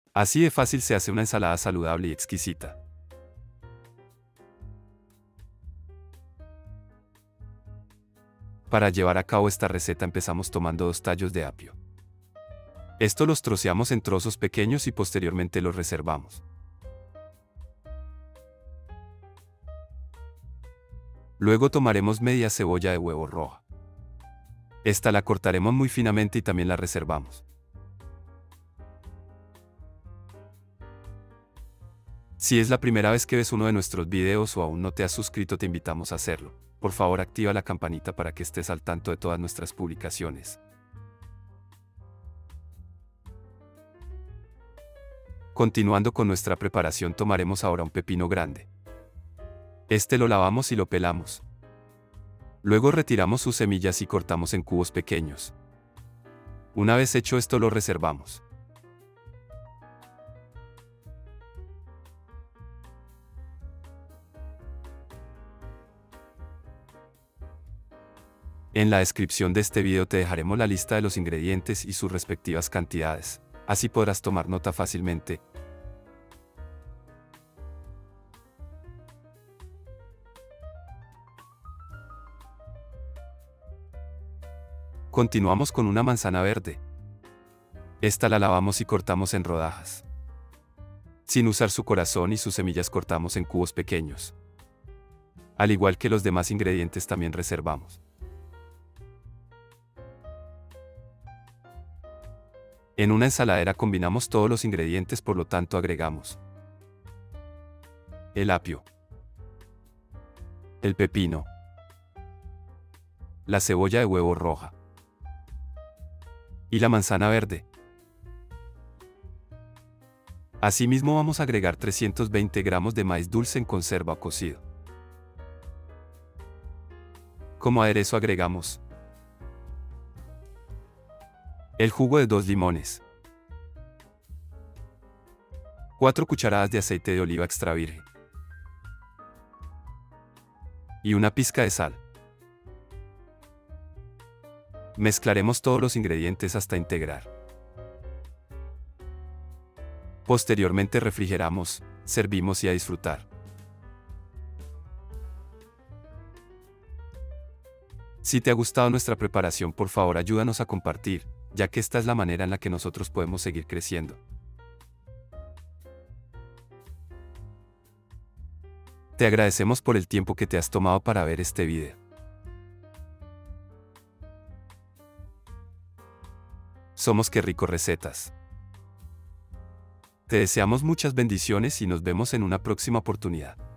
Así de fácil se hace una ensalada saludable y exquisita. Para llevar a cabo esta receta empezamos tomando 2 tallos de apio. Esto los troceamos en trozos pequeños y posteriormente los reservamos. Luego tomaremos media cebolla de huevo roja. Esta la cortaremos muy finamente y también la reservamos. Si es la primera vez que ves uno de nuestros videos o aún no te has suscrito, te invitamos a hacerlo. Por favor, activa la campanita para que estés al tanto de todas nuestras publicaciones. Continuando con nuestra preparación, tomaremos ahora un pepino grande. Este lo lavamos y lo pelamos. Luego retiramos sus semillas y cortamos en cubos pequeños. Una vez hecho esto, lo reservamos. En la descripción de este video te dejaremos la lista de los ingredientes y sus respectivas cantidades, así podrás tomar nota fácilmente. Continuamos con una manzana verde. Esta la lavamos y cortamos en rodajas. Sin usar su corazón y sus semillas, cortamos en cubos pequeños. Al igual que los demás ingredientes, también reservamos. En una ensaladera combinamos todos los ingredientes, por lo tanto agregamos el apio, el pepino, la cebolla de huevo roja y la manzana verde. Asimismo vamos a agregar 320 gramos de maíz dulce en conserva o cocido. Como aderezo agregamos el jugo de 2 limones, 4 cucharadas de aceite de oliva extra virgen y una pizca de sal. Mezclaremos todos los ingredientes hasta integrar. Posteriormente refrigeramos, servimos y a disfrutar. Si te ha gustado nuestra preparación, por favor ayúdanos a compartir, ya que esta es la manera en la que nosotros podemos seguir creciendo. Te agradecemos por el tiempo que te has tomado para ver este video. Somos Qué Rico Recetas. Te deseamos muchas bendiciones y nos vemos en una próxima oportunidad.